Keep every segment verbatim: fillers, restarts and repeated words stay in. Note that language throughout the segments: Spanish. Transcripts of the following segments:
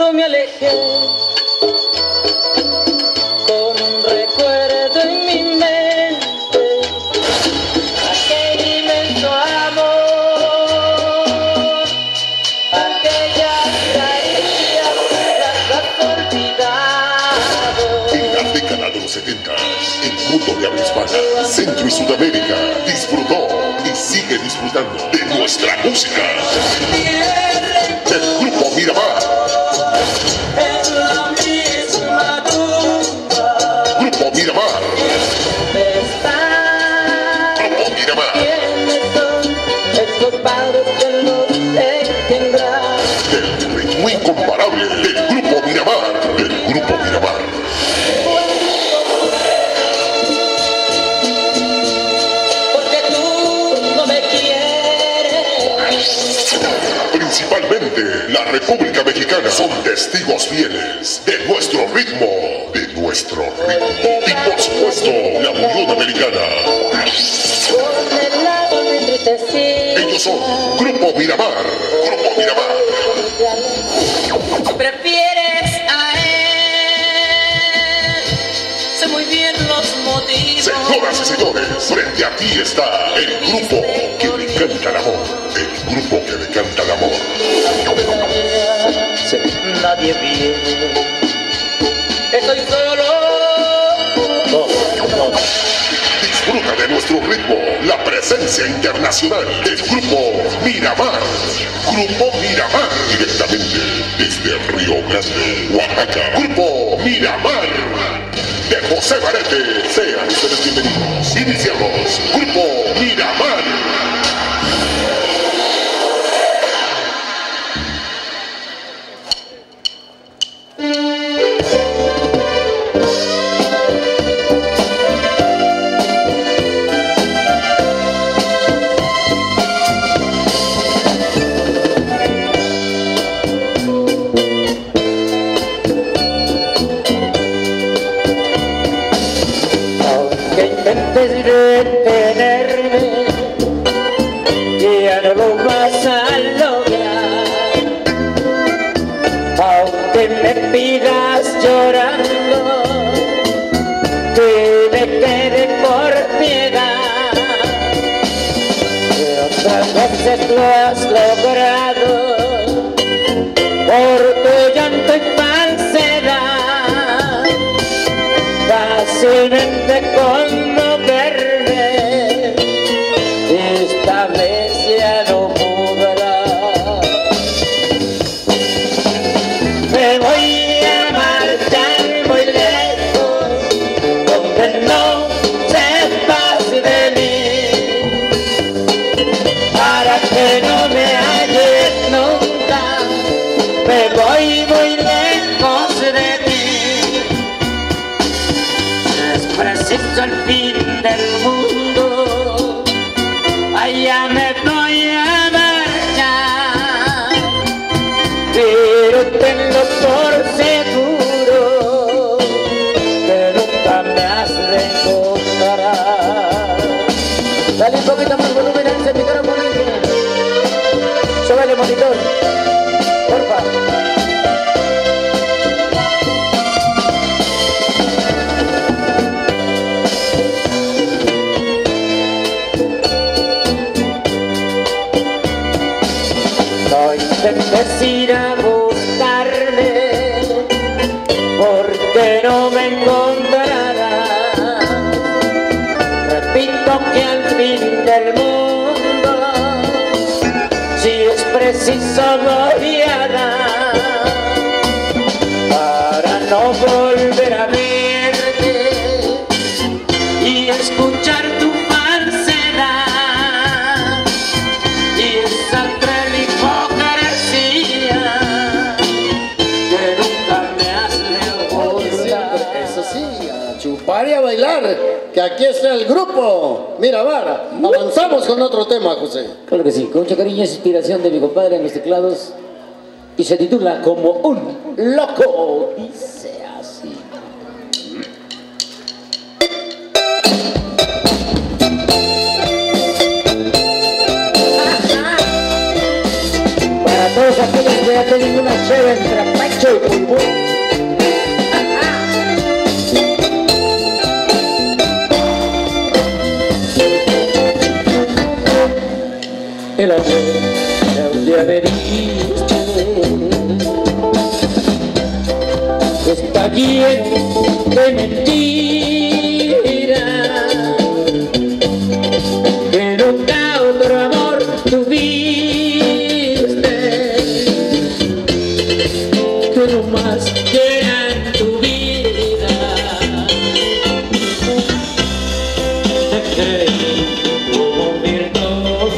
tanto me alejé, con un recuerdo en mi mente, aquel inmenso amor, aquellas caricias las has olvidado. En la década de los setenta, el mundo de habla hispana, Centro y Sudamérica, disfrutó y sigue disfrutando de nuestra música. El Grupo Miramar. En la misma tumba. Grupo Miramar. Grupo Miramar. ¿Quiénes son estos padres que los tendrán? El ritmo incomparable del Grupo Miramar. El Grupo Miramar. Porque tú no me quieres. Principalmente la República Mexicana son testigos fieles de nuestro ritmo, de nuestro ritmo. Y por supuesto, la Unión Americana. Con el lado me entristecí. Ellos son Grupo Miramar. Grupo Miramar. Si prefieres a él, sé muy bien los motivos. Señoras y señores, frente a ti está el grupo que le canta el amor. El grupo que le canta el amor. Sí. Nadie viene. Estoy solo. No, no. Disfruta de nuestro ritmo, la presencia internacional del Grupo Miramar. Grupo Miramar, directamente desde Río Grande, Oaxaca. Grupo Miramar de José Barete. Sean ustedes bienvenidos. Iniciamos Grupo Miramar. Intentes retenerme, ya no lo vas a lograr. Aunque me pidas llorando que me quede por piedad, que otras veces lo has logrado por tu llanto y falsedad. Fácilmente conmoverme, esta vez ya no podrás. Me voy a marchar muy lejos, donde no sepas de mí, para que no me halles nunca. Me voy muy lejos de ti. Preciso el fin del mundo, allá me voy a marchar, pero tenlo por seguro que nunca me has de encontrar. Dale un poquito más volumen a ese micrófono, súbele monitor, porfa. Intentes ir a buscarme, porque no me encontrarás. Repito que al fin del mundo, si es preciso voy a dar, para no volver a verte y escuchar tu falsedad y esa cruel hipocresía que nunca me has de olvidar. Eso sí, a chupar y a bailar, que aquí está el Grupo Miramar. Avanzamos con otro tema, José. Claro que sí, con mucho cariño, es inspiración de mi compadre en los teclados y se titula Como un loco. Dice así. Para todos aquellos que ya tienen una chévere entre Pacho y muy bueno. El amor que un día me diste está lleno de mentiras, que nunca otro amor tuviste, que no más queda en tu vida. Te creí como virtud.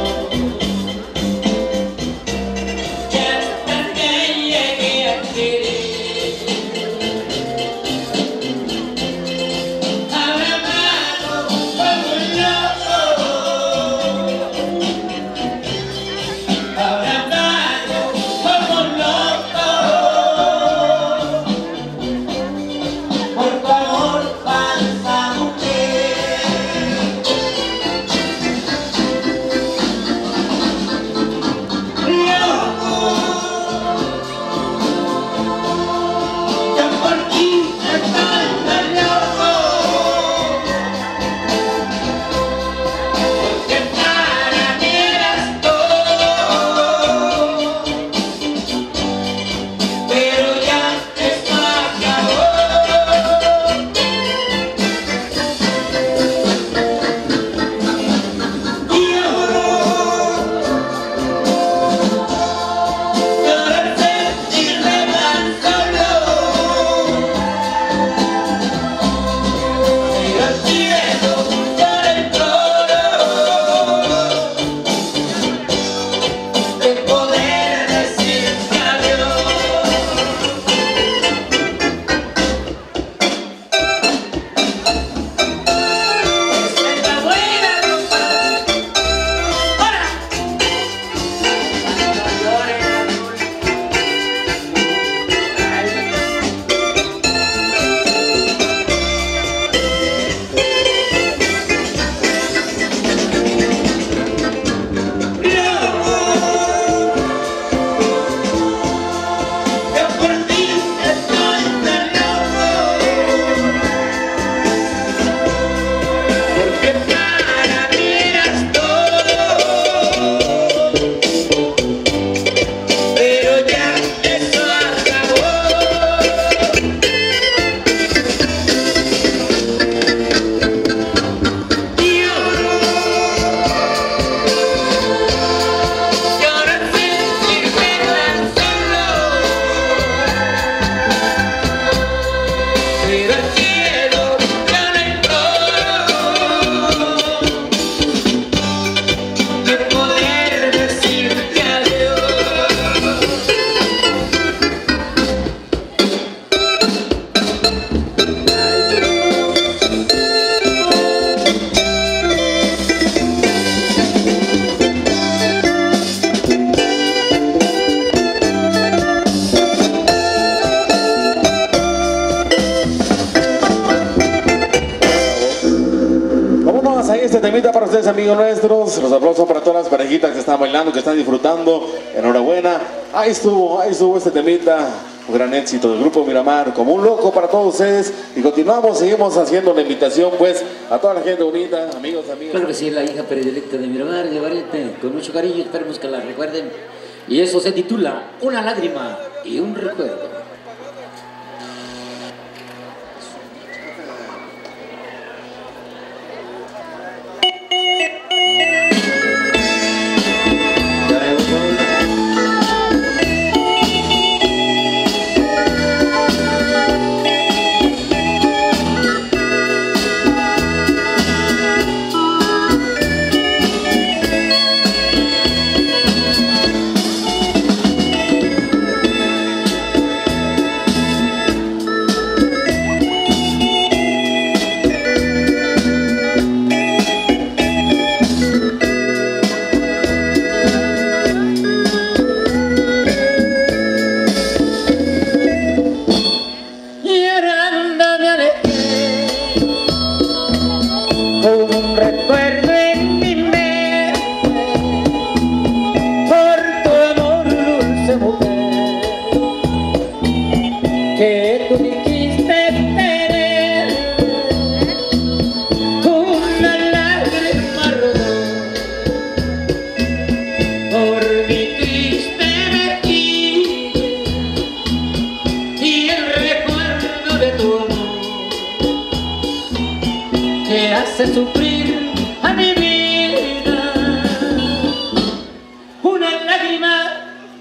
Este temita para ustedes, amigos nuestros. Los aplausos para todas las parejitas que están bailando, que están disfrutando. Enhorabuena. Ahí estuvo, ahí estuvo este temita. Un gran éxito del Grupo Miramar, como un loco para todos ustedes. Y continuamos, seguimos haciendo la invitación, pues, a toda la gente bonita, amigos, amigas. Claro que sí, la hija predilecta de Miramar, llevaré con mucho cariño. Esperemos que la recuerden. Y eso se titula Una lágrima y un recuerdo.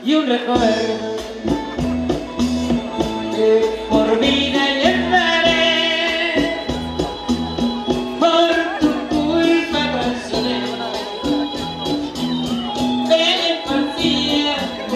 y un recuerdo que por vida llevaré por tu culpa traicionera de partida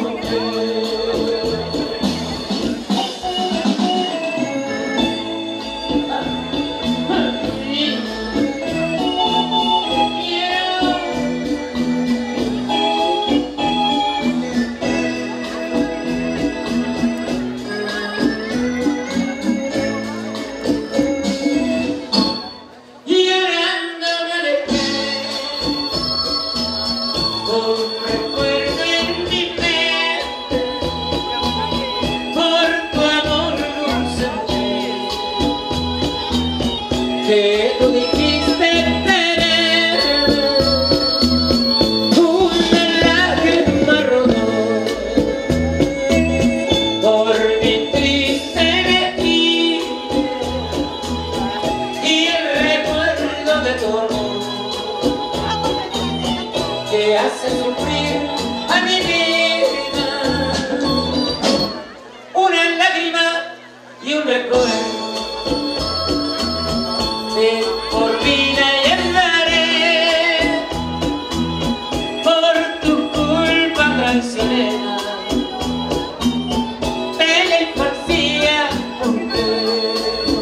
que tú dijiste tener, una lágrima rodó por mi triste elegir y el recuerdo de tu amor que hace sufrir a mi vida, una lágrima y un recuerdo que por vida llevaré por tu culpa traicionera de la infancia mujer.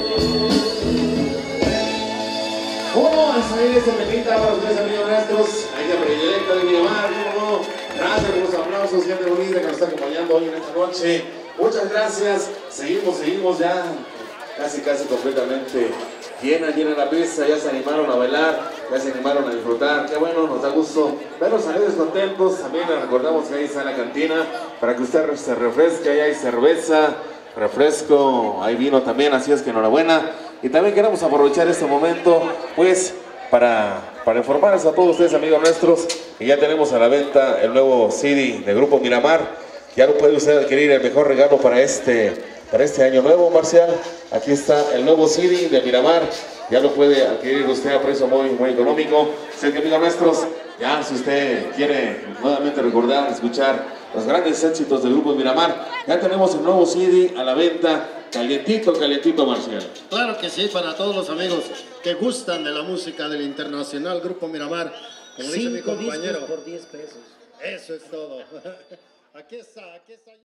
¿Cómo va a salir este temita para ustedes, amigos nuestros? Ahí de predilecta de Miramar, ¿cómo no? Gracias por los aplausos, gente bonita que nos está acompañando hoy en esta noche. Muchas gracias. Seguimos, seguimos ya casi, casi completamente llena, llena la pista. Ya se animaron a bailar, ya se animaron a disfrutar. Qué bueno, nos da gusto verlos a ustedes contentos. También les recordamos que ahí está la cantina para que usted se refresque. Ahí hay cerveza, refresco, hay vino también, así es que enhorabuena. Y también queremos aprovechar este momento, pues, para, para informarles a todos ustedes, amigos nuestros, que ya tenemos a la venta el nuevo C D de Grupo Miramar. Ya lo puede usted adquirir, el mejor regalo para este, para este año nuevo, Marcial. Aquí está el nuevo C D de Miramar. Ya lo puede adquirir usted a precio muy, muy económico. Así que, amigos nuestros, ya si usted quiere nuevamente recordar, escuchar los grandes éxitos del Grupo Miramar, ya tenemos el nuevo C D a la venta, calientito, calientito, Marcial. Claro que sí, para todos los amigos que gustan de la música del internacional Grupo Miramar. Como dice mi compañero, por diez pesos. Eso es todo. Aquí está, aquí está.